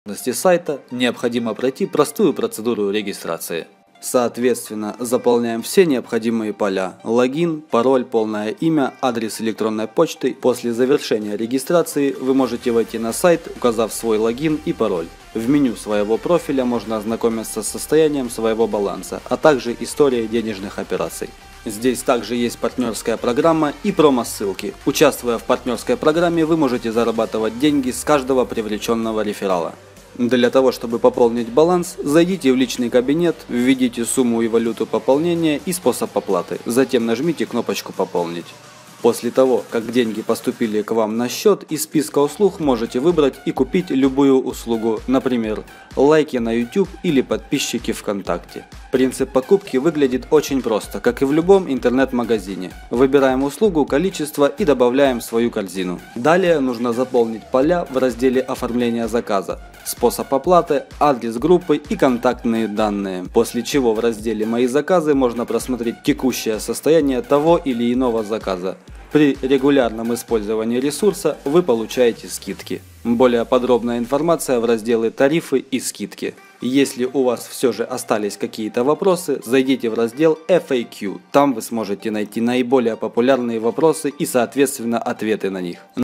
сайта необходимо пройти простую процедуру регистрации. Соответственно, заполняем все необходимые поля: логин, пароль, полное имя, адрес электронной почты. После завершения регистрации вы можете войти на сайт, указав свой логин и пароль. В меню своего профиля можно ознакомиться с состоянием своего баланса, а также историей денежных операций. Здесь также есть партнерская программа и промо-ссылки. Участвуя в партнерской программе, вы можете зарабатывать деньги с каждого привлеченного реферала. Для того, чтобы пополнить баланс, зайдите в личный кабинет, введите сумму и валюту пополнения и способ оплаты. Затем нажмите кнопочку «Пополнить». После того, как деньги поступили к вам на счет, из списка услуг можете выбрать и купить любую услугу, например, лайки на YouTube или подписчики ВКонтакте. Принцип покупки выглядит очень просто, как и в любом интернет-магазине. Выбираем услугу, количество и добавляем в свою корзину. Далее нужно заполнить поля в разделе оформления заказа, способ оплаты, адрес группы и контактные данные. После чего в разделе «Мои заказы» можно просмотреть текущее состояние того или иного заказа. При регулярном использовании ресурса вы получаете скидки. Более подробная информация в разделе «Тарифы и скидки». Если у вас все же остались какие-то вопросы, зайдите в раздел FAQ. Там вы сможете найти наиболее популярные вопросы и соответственно ответы на них.